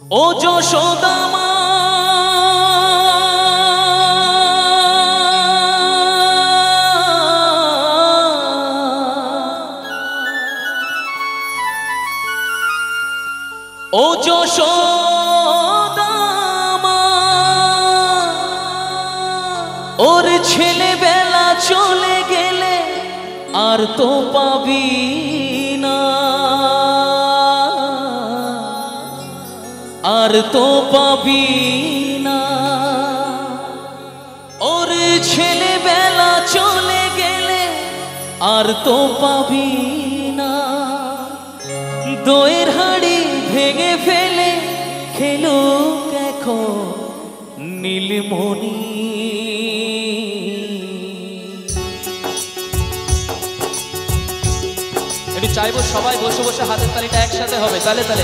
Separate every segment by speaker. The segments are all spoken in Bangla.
Speaker 1: ও যশোদা মা ও যশোদা মা ওর ছেলেবেলা চলে গেলে আর তো পাবি না, আর তো পাবি না। ওর ছেলেবেলা চলে গেলে আর তো পাবি না। দইয়ের হাঁড়ি ভেঙে ফেলে খেলুক এখন নীলমণি। একটু চাইবো সবাই বসে বসে হাতের তালিটা একসাথে হবে, তালে তালে।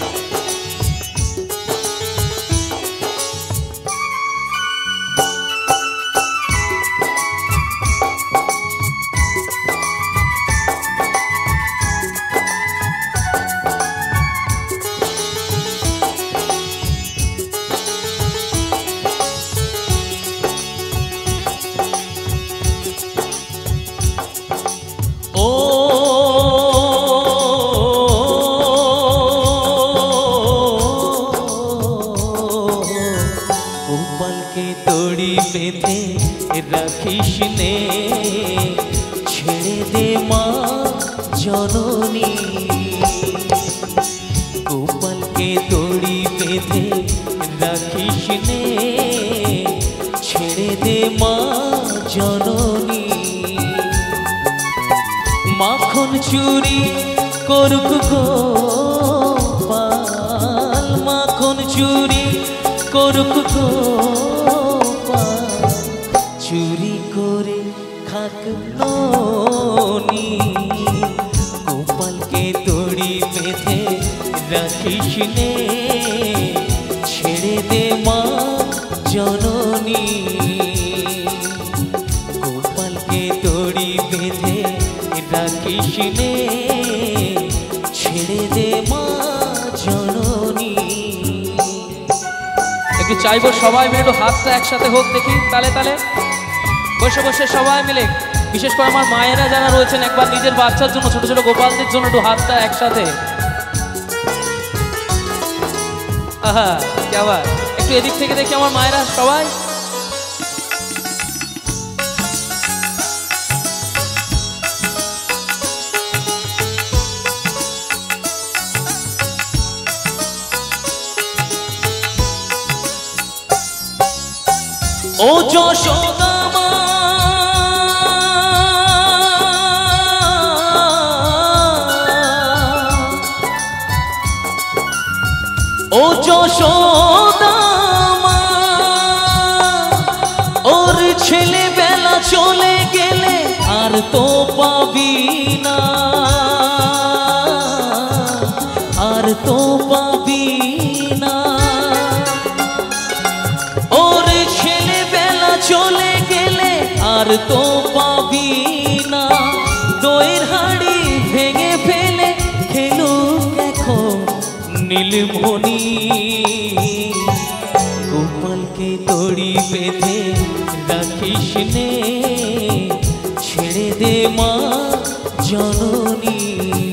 Speaker 1: গোপালকে দড়ি বেঁধে রাখিস নে, ছেড়ে দে মা জননী। গোপালকে দড়ি বেঁধে রাখিস নে, ছেড়ে দে মা জননী। মাখন চুরি করুক গোপাল, মাখন চুরি করুক গোপাল, চুরি করে খাক ননি। গোপালকে দড়ি বেঁধে রাখিস নে, ছেড়ে দে মা জননী। গোপালকে দড়ি বেঁধে রাখিস নে, ছেড়ে দে মা জননী। একটু চাইবো সবাই মিলে একটু হাতটা একসাথে হোক দেখি, তালে তালে বসে বসে সবাই মিলে। বিশেষ করে আমার মায়েরা যারা রয়েছেন একবার নিজের বাচ্চার জন্য, ছোট ছোট গোপালদের জন্য একটু হাতটা একসাথে। আহা কি আবার একটু এদিক থেকে দেখি আমার মায়েরা সবাই। ও যশোদা মা ও যশোদা মা ওর ছেলেবেলা চলে গেলে আর তো পাবি না, আর তো পাবি না। ওর ছেলেবেলা চলে গেলে আর তো পাবি না। দইয়ের হাঁড়ি ভেঙে ফেলে খেলুক এখন নীলমণি। গোপালকে দড়ি বেঁধে রাখিস নে, ছেড়ে দে মা জননী।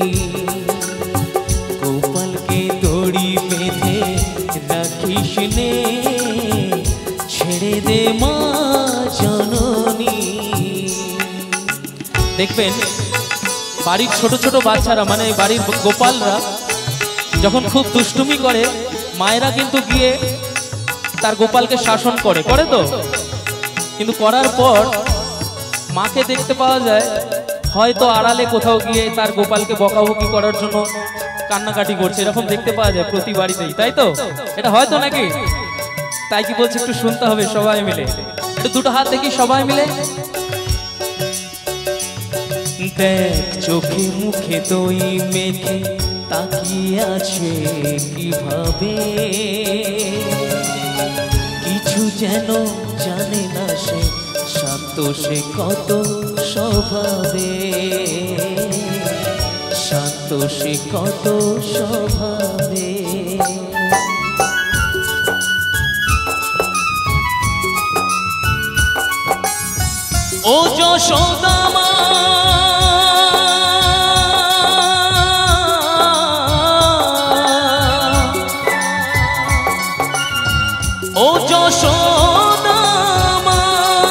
Speaker 1: গোপালকে দড়ি বেঁধে রাখিস নে, ছেড়ে দে মা জননী। দেখবেন বাড়ির ছোট ছোট বাচ্চারা মানে বাড়ির গোপালরা যখন খুব দুষ্টুমি করে, মায়েরা কিন্তু গিয়ে তার গোপালকে শাসন করে, করে তো। কিন্তু করার পর মাকে দেখতে পাওয়া যায় হয়তো আড়ালে কোথাও গিয়ে তার গোপালকে বকাবকি করার জন্য কান্নাকাটি করছে, এরকম দেখতে পাওয়া যায় প্রতি বাড়িতেই, তাই তো? এটা হয়তো নাকি? তাই কি বলছে একটু শুনতে হবে সবাই মিলে। একটু দুটো হাত দেখি সবাই মিলে। দেখ চোখে মুখে দই মেখে তাকিয়ে আছে কিভাবে, কিছু যেন জানে না সে, শান্ত সে কত স্বভাবে, শান্ত সে কত স্বভাবে। যশোদা মা ও যশোদা মা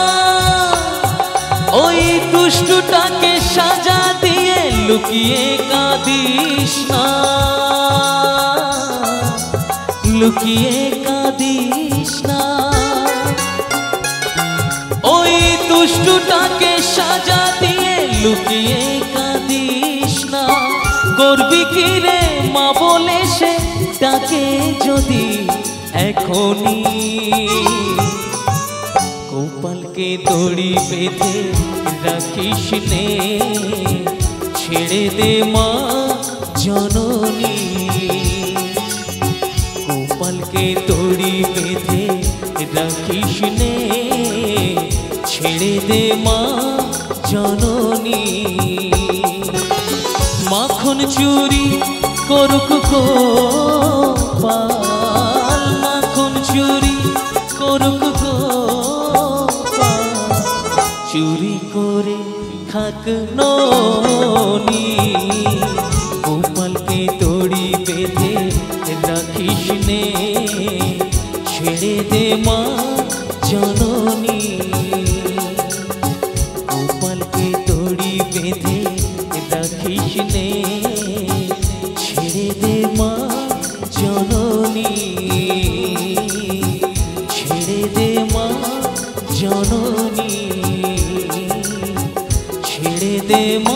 Speaker 1: ওই দুষ্টুটাকে সাজা দিয়ে লুকিয়ে কাঁদিস না, লুকিয়ে কাঁদিস না। ওই দুষ্টুটাকে সাজা দিয়ে লুকিয়ে কাঁদিস না। করবি কি রে মা বলে সে ডাকে যদি এখনি, গোপালকে দড়ি বেঁধে রাখিস নে, ছেড়ে দে মা জননী। গোপালকে দড়ি বেঁধে রাখিস নে, ছেড়ে দে মা জননী। মাখন চুরি করুক গোপাল, মাখন চুরি করুক গোপাল, চুরি করে খাক ননি। গোপালকে দড়ি বেঁধে রাখিস নে, ছেড়ে দে মা জননী। গোপালকে দড়ি বেঁধে রাখিস নে, ছেড়ে দে মা জননী, ছেড়ে দে মা জননী, ছেড়ে দে